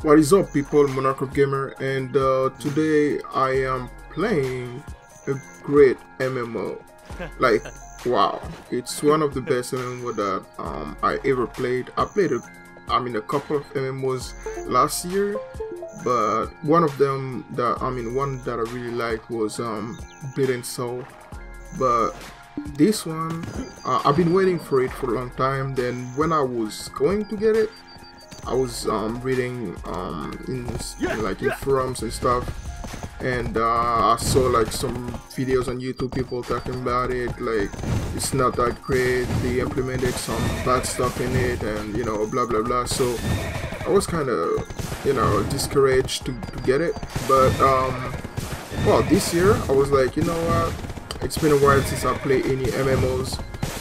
What is up, people? Monarch of Gamer, and today I am playing a great MMO. Like, wow, it's one of the best MMO that I ever played. I played a couple of MMOs last year, but one of them that one that I really liked was Blade & Soul. But this one, I've been waiting for it for a long time. Then when I was going to get it, I was reading in forums and stuff, and I saw like some videos on YouTube, people talking about it, like it's not that great, they implemented some bad stuff in it, and blah blah blah. So I was kind of discouraged to get it. But well, this year I was like, you know what, it's been a while since I played any MMOs,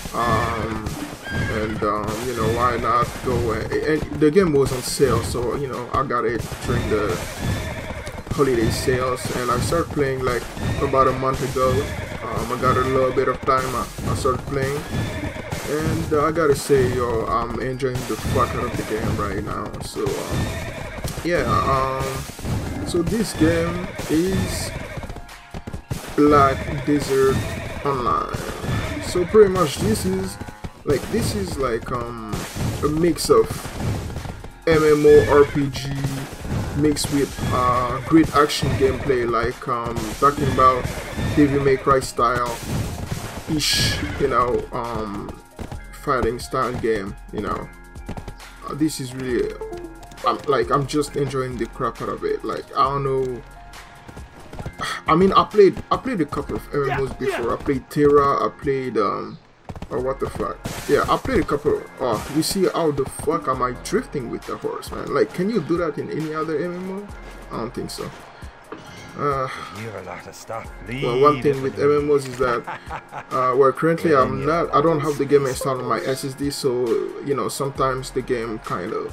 and why not go, and the game was on sale, so I got it during the holiday sales, and I started playing like about a month ago. I got a little bit of time, I started playing, and I gotta say, I'm enjoying the fuck out of the game right now. So so this game is Black Desert Online. So pretty much this is like a mix of MMORPG mixed with great action gameplay, like talking about Devil May Cry style ish, fighting style game. This is really, I'm just enjoying the crap out of it. Like, I don't know, I played a couple of MMOs before. I played Terra, I played or what the fuck? Yeah, I played a couple. Oh, you see how the fuck am I drifting with the horse, man? Like, can you do that in any other MMO? I don't think so. You're a lot of stuff. Well, one thing with MMOs is that well, currently I don't have the game installed on my SSD, so sometimes the game kind of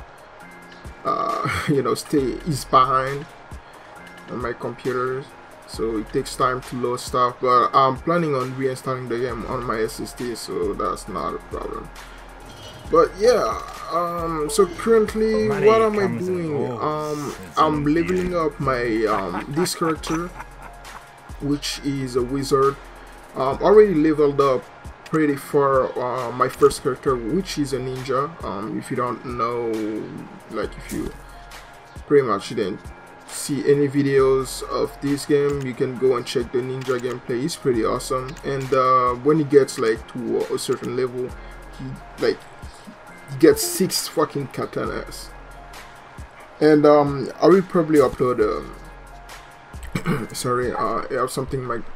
is behind on my computers. So it takes time to load stuff, but I'm planning on reinstalling the game on my SSD, so that's not a problem. But yeah, so currently what am I doing? I'm leveling up my this character, which is a wizard. Already leveled up pretty far my first character, which is a ninja. If you don't know, like if you pretty much didn't see any videos of this game, you can go and check the ninja gameplay. It's pretty awesome. And when he gets like to a certain level, he gets 6 fucking katanas. And I will probably upload sorry, I have something like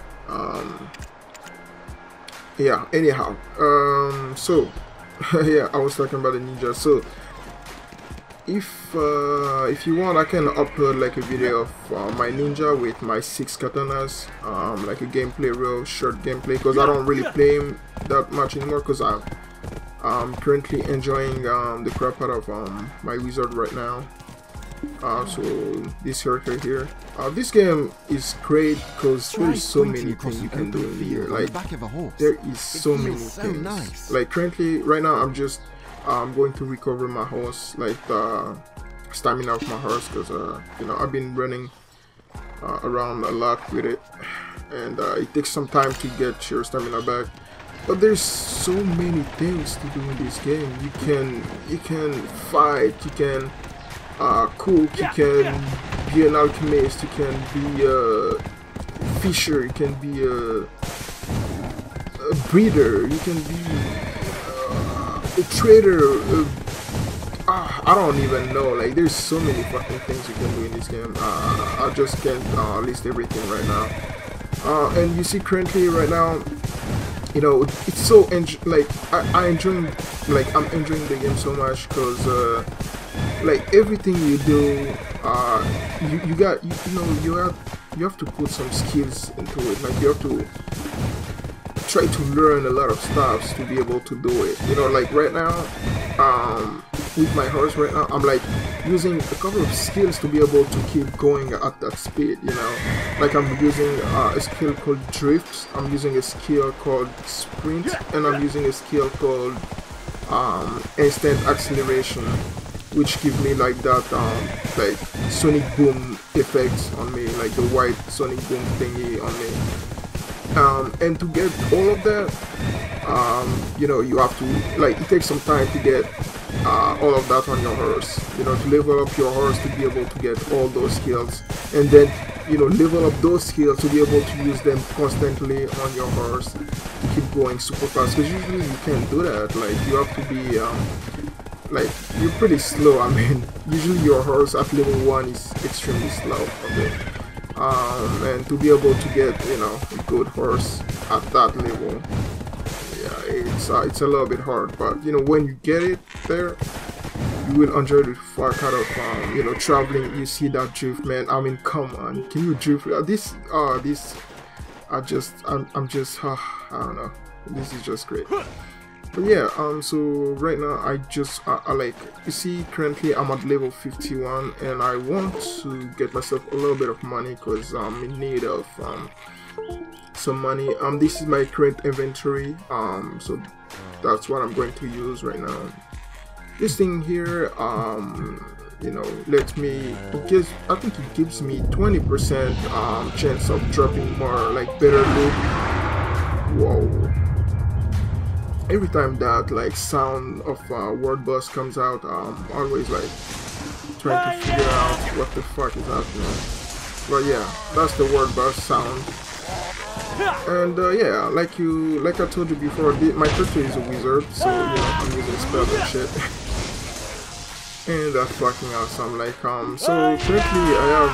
yeah, anyhow, so yeah, I was talking about the ninja. So if you want, I can upload like a video of my ninja with my 6 katanas, like a gameplay, real short gameplay, because I don't really play him that much anymore, because I'm currently enjoying the crap out of my wizard right now. So this character here, this game is great because there's so many things you can do in here. Like, there is so many things. Like, currently right now I'm going to recover my horse, like the stamina of my horse, because I've been running around a lot with it, and it takes some time to get your stamina back. But there's so many things to do in this game. You can fight, you can cook, you can be an alchemist, you can be a fisher, you can be a breeder, you can be a trader, I don't even know. Like, there's so many fucking things you can do in this game. I just can't list everything right now. And you see, currently right now, it's so I'm enjoying the game so much, because like everything you do, you have to put some skills into it. Like, you have to try to learn a lot of stuff to be able to do it. Like right now, with my horse right now, I'm like using a couple of skills to be able to keep going at that speed. Like, I'm using a skill called drift, I'm using a skill called sprint, and I'm using a skill called instant acceleration. which give me like that like sonic boom effect on me, like the white sonic boom thingy on me. And to get all of that, you know, you have to, like, it takes some time to get all of that on your horse, you know, to level up your horse to be able to get all those skills, and then, you know, level up those skills to be able to use them constantly on your horse to keep going super fast, because usually you can't do that. Like, you have to be like, you're pretty slow. I mean, usually your horse at level 1 is extremely slow, okay? And to be able to get, you know, a good horse at that level, yeah, it's a little bit hard. But you know, when you get it there, you will enjoy the fuck out of you know, traveling. You see that drift, man. I mean, come on, can you drift? I'm just I don't know. This is just great. But yeah, so right now I like, you see, currently I'm at level 51 and I want to get myself a little bit of money because I'm in need of some money. This is my current inventory, so that's what I'm going to use right now. This thing here, you know, let me, I think it gives me 20% chance of dropping more, like, better loot. Whoa. Every time that, like, sound of World Boss comes out, I'm always like trying to figure out what the fuck is happening. But yeah, that's the World Boss sound. And yeah, like I told you before, my character is a wizard, so you know, I'm using spells and shit. And that's fucking awesome. Like, so currently I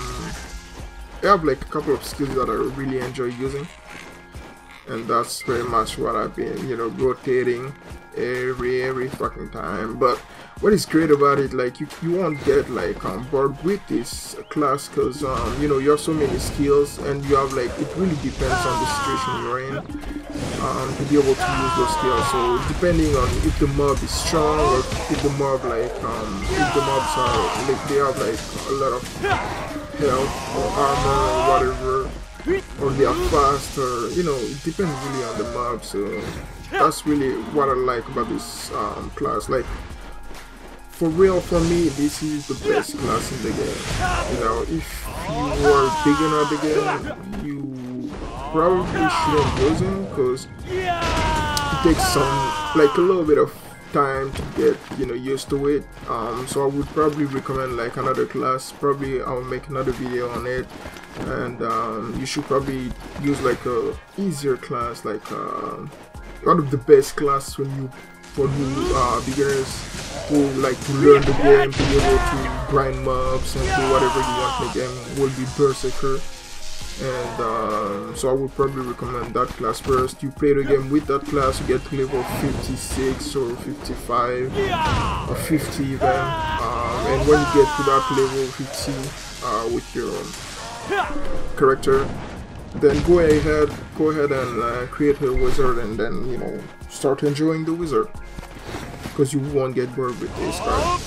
have like a couple of skills that I really enjoy using. And that's pretty much what I've been, you know, rotating every fucking time. But what is great about it, like, you won't get like bored with this class, because you know, you have so many skills, and you have, like, it really depends on the situation you're in to be able to use those skills. So depending on if the mob is strong, or if the mob, like, if the mobs are, like, they have like a lot of health or armor or whatever, or they are fast, or, you know, it depends really on the mob. So that's really what I like about this class. Like, for real, for me, this is the best class in the game. You know, if you are a beginner at the game, you probably shouldn't use him, because it takes some, like, a little bit of time to get, you know, used to it. So I would probably recommend like another class. Probably I'll make another video on it, and you should probably use like a easier class, like one of the best class for new beginners who like to learn the game, to be able to grind mobs and do whatever you want in the game, will be Berserker. And so I would probably recommend that class first. You play the game with that class, you get to level 56 or 55 or 50 even, and when you get to that level 50 with your character, then go ahead and create a wizard, and then, you know, start enjoying the wizard, because you won't get bored with this card.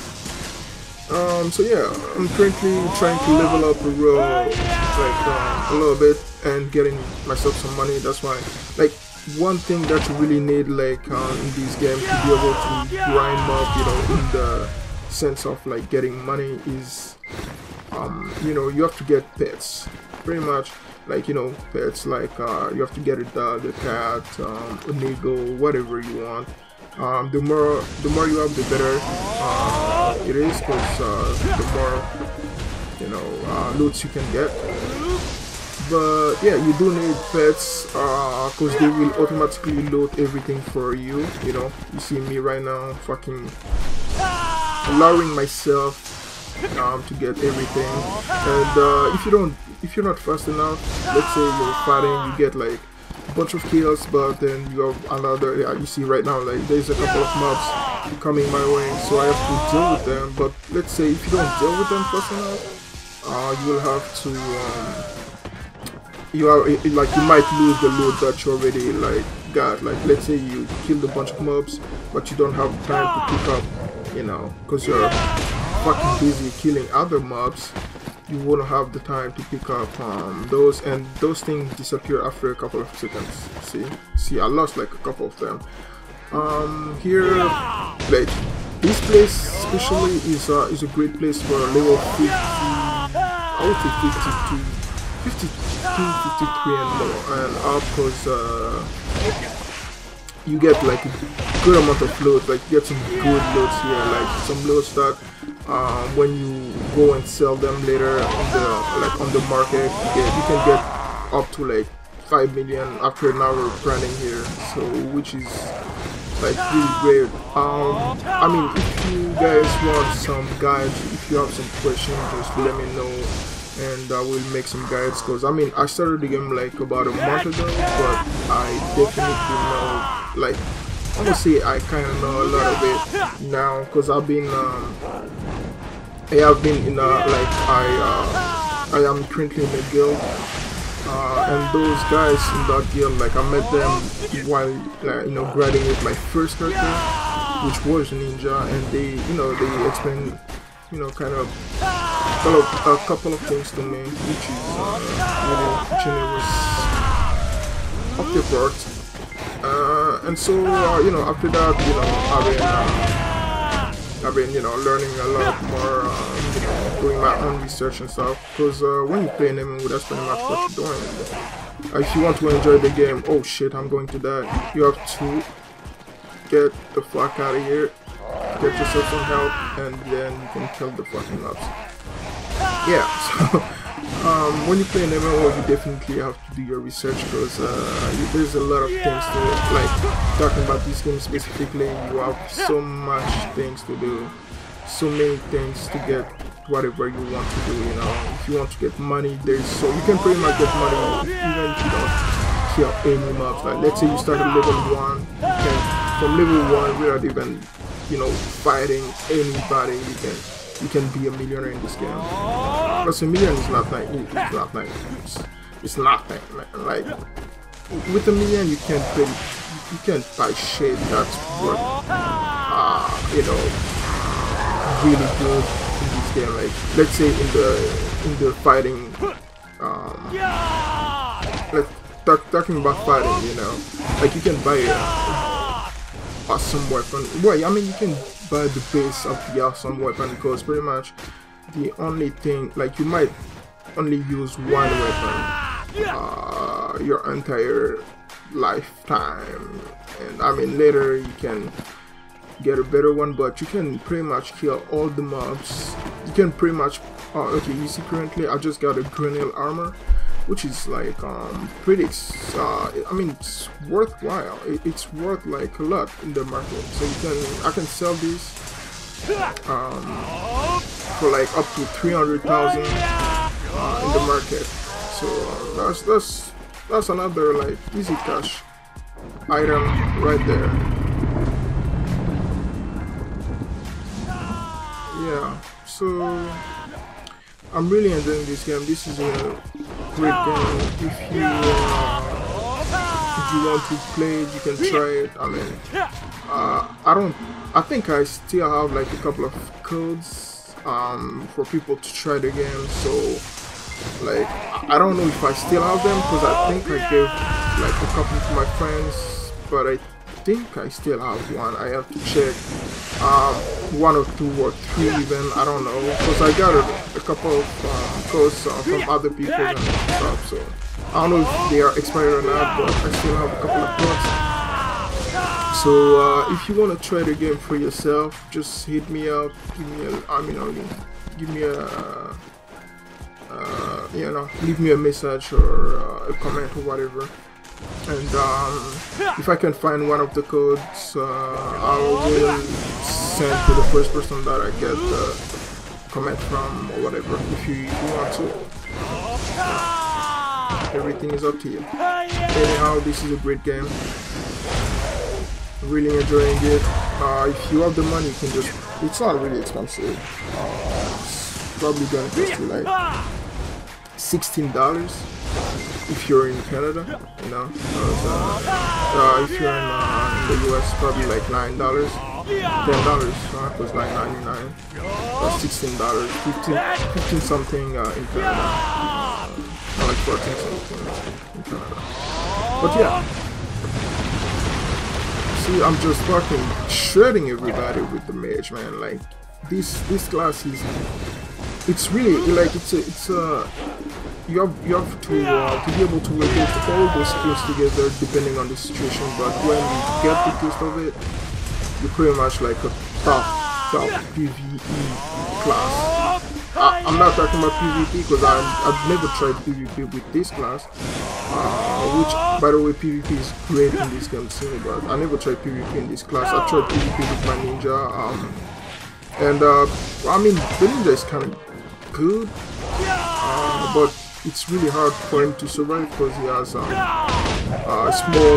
So yeah, I'm currently trying to level up a little bit and getting myself some money. That's why, like, one thing that you really need, like, in this game to be able to grind up, you know, in the sense of like getting money, is you know, you have to get pets, pretty much. Like, you know, pets like you have to get a dog, a cat, an eagle, whatever you want. The more you have, the better it is, because the more, you know, loots you can get. But yeah, you do need pets, because they will automatically load everything for you. You know, you see me right now fucking allowing myself to get everything. And if you're not fast enough, let's say you're fighting, you get like a bunch of kills, but then you have another, yeah, you see right now, like, there's a couple of mobs coming my way, so I have to deal with them. But let's say if you don't deal with them fast enough, you will have to you might lose the loot that you already like got. Like, let's say you killed a bunch of mobs, but you don't have time to pick up, you know, because you're fucking busy killing other mobs. You won't have the time to pick up those, and those things disappear after a couple of seconds. See, I lost like a couple of them. Here, like, This place especially is a great place for level 50. I would say 52, 53 and more and up, because you get like a good amount of loot. Like you get some good loads here, like some loads that when you go and sell them later on the market, you can get up to like 5 million after an hour of grinding here, so which is like really great. I mean, if you guys want some guides, if you have some questions, just let me know and I will make some guides, because I mean I started the game like about a month ago, but I definitely know, like I'm gonna say I kind of know a lot of it now, because I've been I have been in I am currently in a guild, and those guys in that guild, like I met them while grinding with my first character, which was Ninja, and they they explained kind of a couple of things to me, which is really generous of their part. And so after that, I've been learning a lot more, doing my own research and stuff, because when you play an MMO, that's pretty much what you're doing. If you want to enjoy the game, oh shit, I'm going to die, you have to get the fuck out of here, get yourself some help, and then you can kill the fucking mobs. Yeah, so when you play an MMO, you definitely have to do your research, because there's a lot of things to it. Like talking about this game specifically, you have so much things to do, so many things to get whatever you want to do. If you want to get money, you can pretty much get money even if you don't kill any mobs. Like let's say you start at level 1, you can, from level 1 without even fighting anybody, you can be a millionaire in this game. Plus a million is nothing. It's nothing. Like with a million, you can't buy shit that's worth really good in this game. Like let's say in the fighting, talking about fighting, like you can buy a awesome weapon. Well, I mean you can buy the base of the awesome weapon, because pretty much the only thing, like you might only use one weapon your entire lifetime, and I mean later you can get a better one, but you can pretty much kill all the mobs. You can pretty much okay, you see currently I just got a grenade armor, which is like pretty I mean it's worthwhile. It's worth like a lot in the market, so I can sell these for like up to 300,000 in the market. So that's another like easy cash item right there. Yeah, so I'm really enjoying this game. This is a great game. If you want to play it, you can try it. I mean, I think I still have like a couple of codes for people to try the game. So like I don't know if I still have them, because I think I gave like a couple to my friends, but I think I still have one. I have to check. 1 or 2 or 3 even, I don't know, because I got a couple of codes from other people and stuff, so I don't know if they are expired or not, but I still have a couple of codes. So if you want to try the game for yourself, just hit me up, leave me a message or a comment or whatever. And if I can find one of the codes, I will send to the first person that I get the comment from or whatever, if you want to. Everything is up to you. Anyhow, this is a great game. Really enjoying it. If you have the money, you can just, it's not really expensive. It's probably gonna cost you like $16 if you're in Canada, if you're in the US, probably like $9, $10, it was $9.99, that's $16, 15 something in Canada, not like 14 something in Canada, but yeah, See, I'm just fucking shredding everybody with the mage, man. Like this class is, it's really like it's you have to be able to relate all those skills together depending on the situation. But when you get the gist of it, you're pretty much like a top PvE class. I'm not talking about PvP because I've never tried PvP with this class, which by the way PvP is great in this game too, but I never tried PvP in this class. I tried PvP with my ninja, I mean the ninja is kind of good, but it's really hard for him to survive because he has a small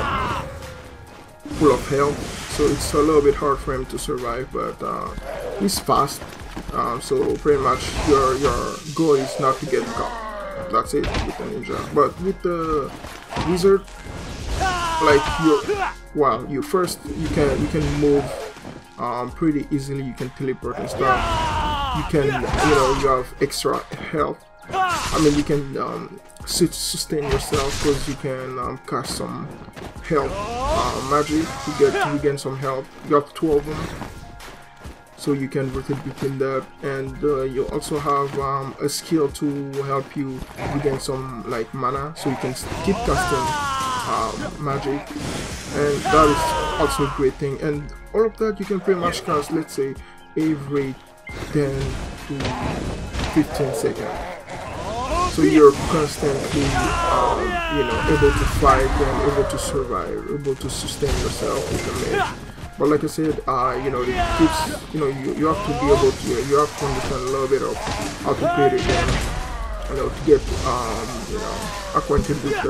full of health, so it's a little bit hard for him to survive, but he's fast. So pretty much your goal is not to get caught. That's it with the ninja. But with the wizard, like you can move pretty easily. You can teleport and stuff. You can you have extra health. I mean you can sustain yourself because you can cast some health magic to regain some health. You have 2 of them. So you can rotate between that, and you also have a skill to help you regain some like mana, so you can keep casting magic, and that is also a great thing. And all of that you can pretty much cast, let's say, every 10 to 15 seconds. So you're constantly, able to fight and able to survive, able to sustain yourself with the mage. But like I said, it keeps, you have to be able to, you have to understand a little bit of how to play the game, to get, acquainted with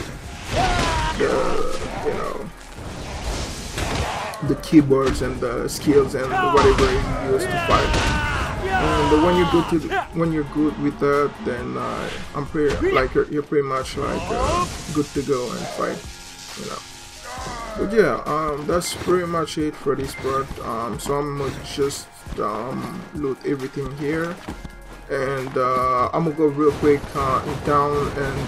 the keyboards and the skills and whatever you use to fight. And when you're good with that, then I'm pretty you're pretty much like good to go and fight, But yeah, that's pretty much it for this part. So I'm gonna just loot everything here, and I'm gonna go real quick in town and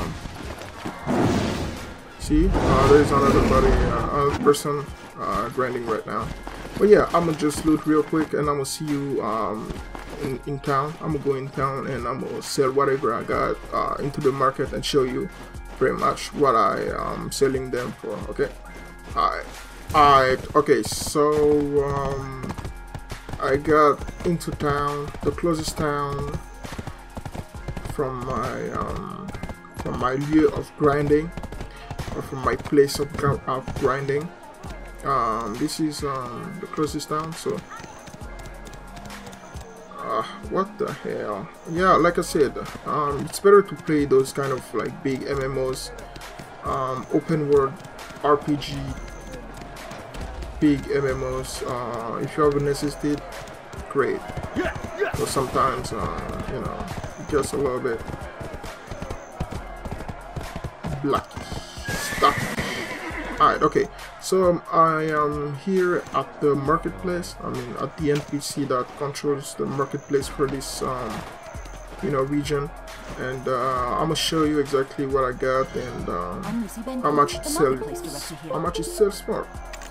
see. There's another person grinding right now. But yeah, I'm gonna just loot real quick, and I'm gonna see you in town. I'm gonna go in town and I'm gonna sell whatever I got into the market and show you pretty much what I am selling them for. Okay. Alright, okay, so I got into town, the closest town from my lieu of grinding, or from my place of grinding. This is the closest town, so what the hell. Yeah, like I said, it's better to play those kind of like big MMOs, open world RPG, big MMOs. If you have a necessity, great. But sometimes just a little bit blacky stuff. Alright, okay, so I am here at the marketplace. I mean at the NPC that controls the marketplace for this region, and I'm gonna show you exactly what I got and how much it sells for.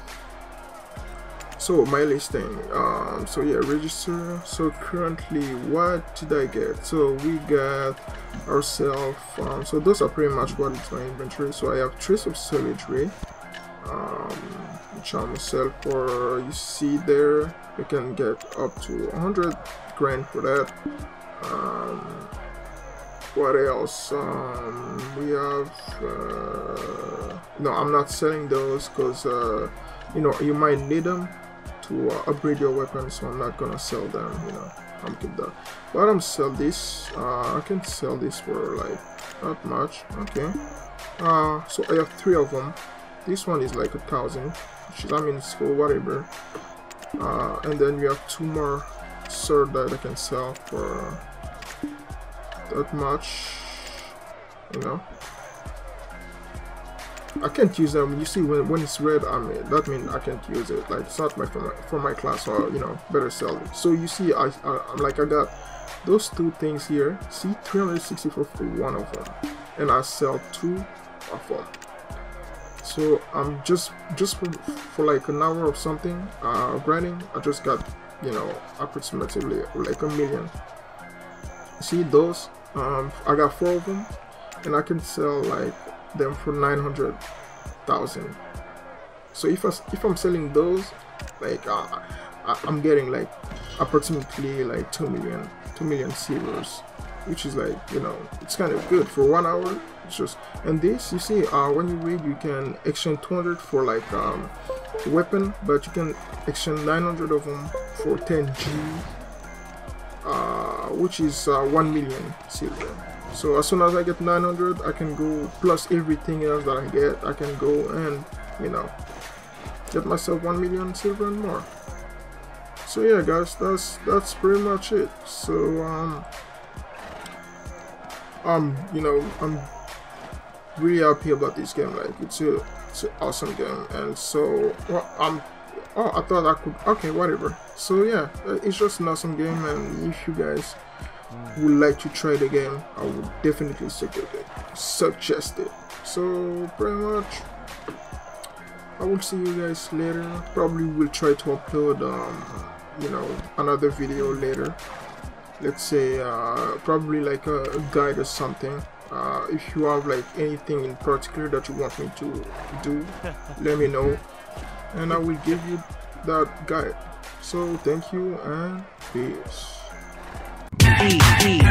So my listing, so yeah, register. So currently, what did I get? So we got ourselves, so those are pretty much what is my inventory. So I have Trace of Solidary, which I'm gonna sell for, you see there, you can get up to 100 grand for that. What else? We have no, I'm not selling those because you might need them to upgrade your weapon, so I'm not gonna sell them. I'm keep that. But I'm sell this. I can sell this for like not much. Okay. So I have 3 of them. This one is like 1,000, which is, I mean, it's for whatever. And then we have 2 more sword that I can sell for that much. I can't use them. You see, when it's red, I mean that means I can't use it. Like it's not for my class, or better sell it. So you see, I got those 2 things here. See, 364 for 1 of them, and I sell 2 of them. So I'm just for like an hour or something grinding, I just got, you know, approximately like 1 million. See those? I got 4 of them, and I can sell like them for 900,000. So if I'm selling those, like I'm getting like approximately like 2 million silvers, which is like, you know, it's kind of good for 1 hour. It's just, and this, you see, when you read, you can exchange 200 for like weapon, but you can exchange 900 of them for 10G, which is 1 million silver. So as soon as I get 900, I can go, plus everything else that I get, I can go and, you know, get myself 1 million silver and more. So yeah, guys, that's pretty much it. So you know, I'm really happy about this game. Like, it's an awesome game. And so, well, I thought I could, okay, whatever. So yeah, it's just an awesome game, and if you guys would like to try the game, I would definitely suggest it. So pretty much, I will see you guys later. Probably will try to upload you know, another video later. Let's say probably like a guide or something. If you have like anything in particular that you want me to do, let me know, and I will give you that guide. So thank you and peace.